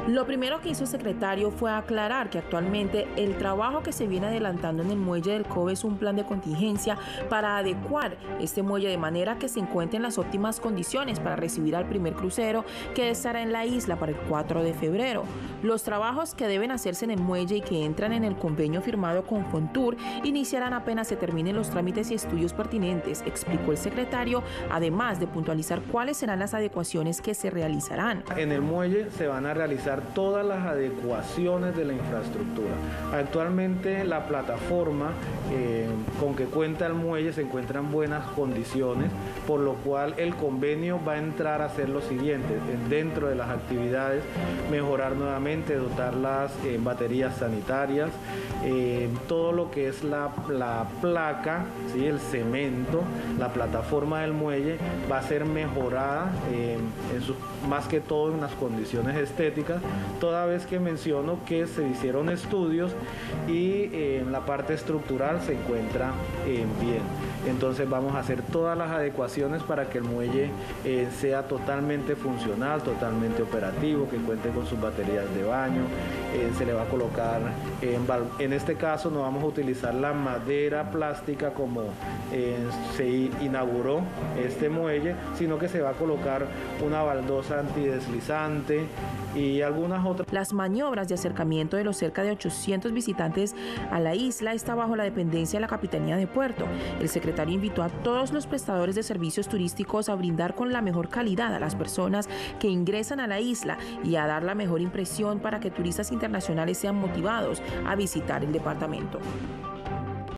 Lo primero que hizo el secretario fue aclarar que actualmente el trabajo que se viene adelantando en el muelle del Cobe es un plan de contingencia para adecuar este muelle de manera que se encuentre en las óptimas condiciones para recibir al primer crucero que estará en la isla para el 4 de febrero. Los trabajos que deben hacerse en el muelle y que entran en el convenio firmado con Fontur iniciarán apenas se terminen los trámites y estudios pertinentes, explicó el secretario, además de puntualizar cuáles serán las adecuaciones que se realizarán. En el muelle se van a realizar todas las adecuaciones de la infraestructura. Actualmente la plataforma con que cuenta el muelle se encuentra en buenas condiciones, por lo cual el convenio va a entrar a hacer lo siguiente: dentro de las actividades, mejorar nuevamente, dotarlas en baterías sanitarias, todo lo que es la placa, ¿sí? El cemento, la plataforma del muelle va a ser mejorada, más que todo en las condiciones estéticas, toda vez que menciono que se hicieron estudios y en la parte estructural se encuentra bien. Entonces vamos a hacer todas las adecuaciones para que el muelle sea totalmente funcional, totalmente operativo, que cuente con sus baterías de baño. Se le va a colocar, en este caso no vamos a utilizar la madera plástica como se inauguró este muelle, sino que se va a colocar una baldosa antideslizante y algunas otras. Las maniobras de acercamiento de los cerca de 800 visitantes a la isla está bajo la dependencia de la Capitanía de Puerto. El secretario invitó a todos los prestadores de servicios turísticos a brindar con la mejor calidad a las personas que ingresan a la isla y a dar la mejor impresión para que turistas internacionales sean motivados a visitar el departamento.